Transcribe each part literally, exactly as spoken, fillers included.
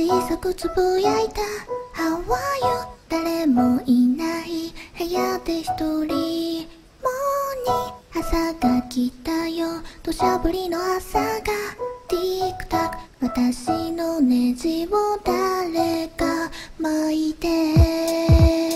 小さくつぶやいた How are you 誰もいない部屋で一人モーニン朝が来たよ土砂降りの朝がティックタック私のネジを誰か巻いて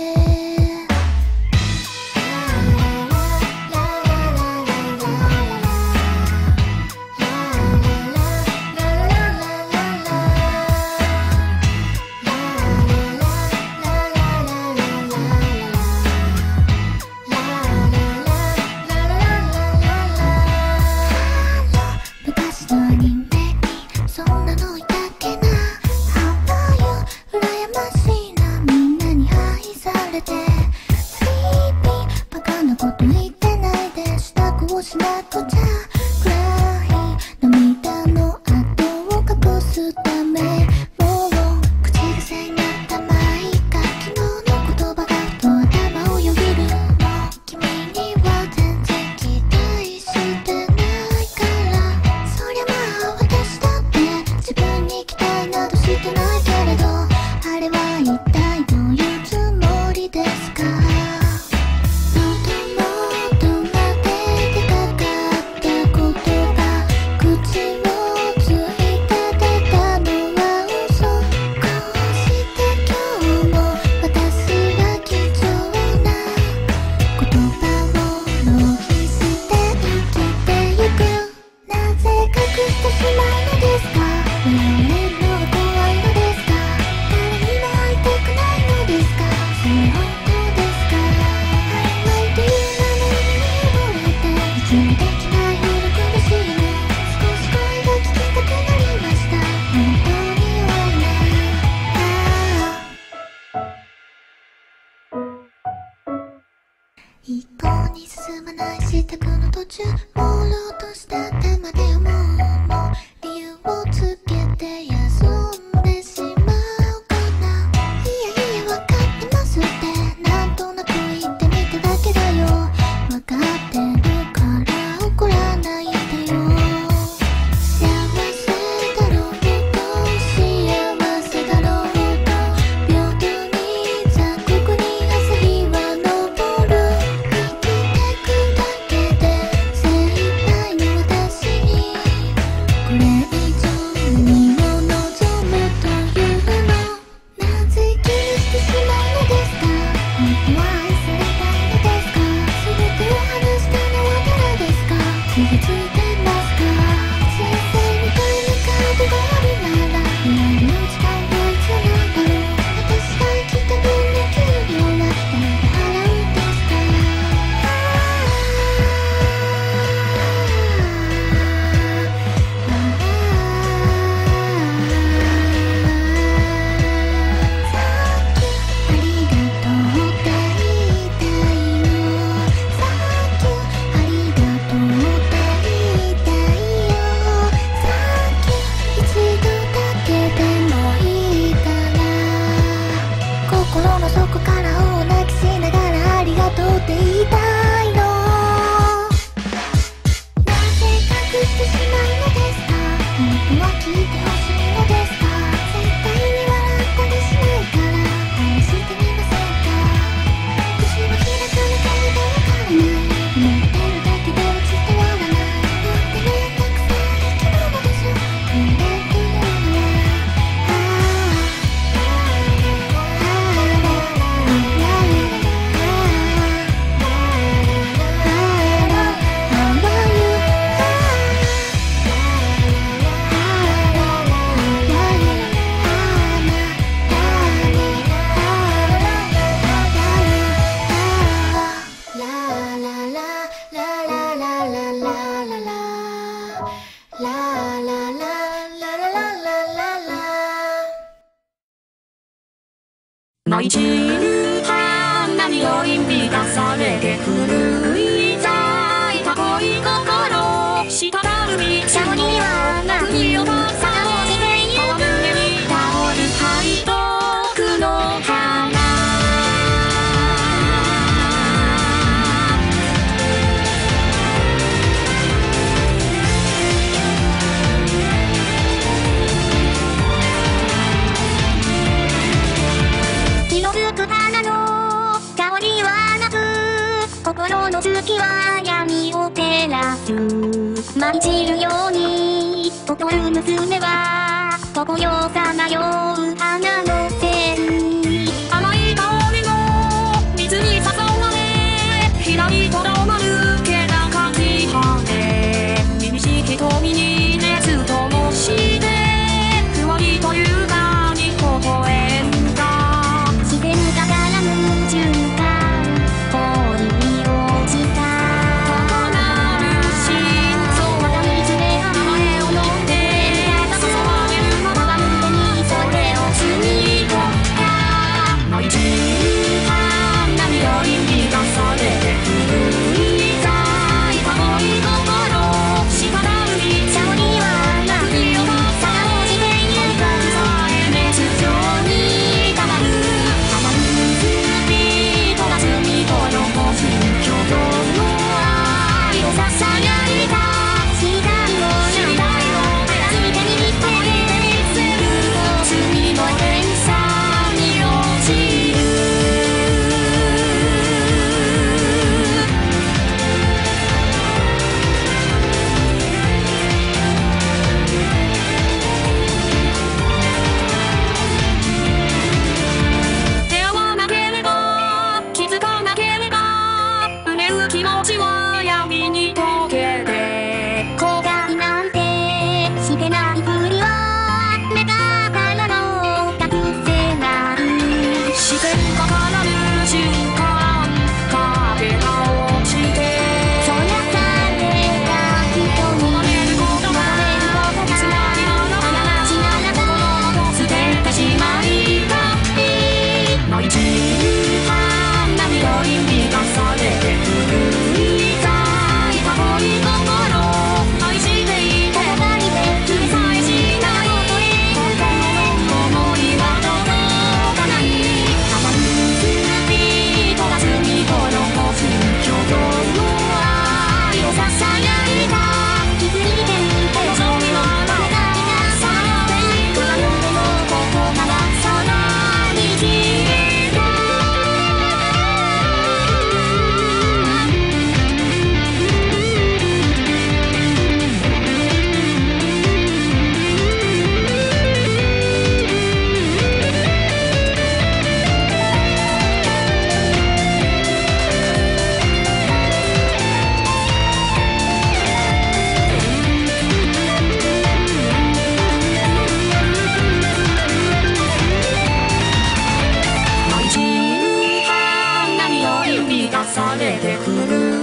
しなくちゃ暗い涙の跡を隠すためもう口癖になったまいか昨日の言葉がふと頭をよぎるもう君には全然期待してないからそりゃまあ私だって自分に期待などしてないけれどあれは一体どういうつもりですか一向に進まない支度の途中朦朧とした頭で思うもう理由をつけて休んでしまおうかないやいや分かってますってなんとなく言ってみただけだよ分かってるから怒らないでよ幸せだろうと幸せだろうと平等に残酷に朝日は昇る舞い散る花により満たされて古い咲いた恋心滴る道そこには国をまさに川胸に倒る背徳の花心の月は闇を照らす。舞い散るように踊る娘は常世さまよう花の線。甘い香りの水に誘われひらりとどまる気高き羽。凛々しき瞳に熱灯してふわりと優雅に微笑んだ。自然が絡む循環氷に落ちた高鳴る心臓。また見つめ名前を呼んで注がれるまま腕にそれを積み込んだ。毎時間何より満たされてくるいざいた恋心滴る道そこには何をさら落ちているか熱情にたまるたまる水人が澄みほのこす共同の愛をささやいた。時間を時代をついてにって見せる罪の連鎖に落ちる。手をなければ気づかなければうねる気持ちは闇に溶けて後悔なんてしてないふりは目からの隠せない。視線が変わる瞬間影が落ちてそりゃされた人に求めることがいつまでもの話なら心を捨ててしまいたい。毎時間何より満たされてくるいざいた恋心愛していてここにで決めさえしない心の想いは届かない。たまる人が罪を残す共同の愛をささやいた。気づいていて望みの願いがさっていくでもここからさらに消えた。毎時間何より満たされてくる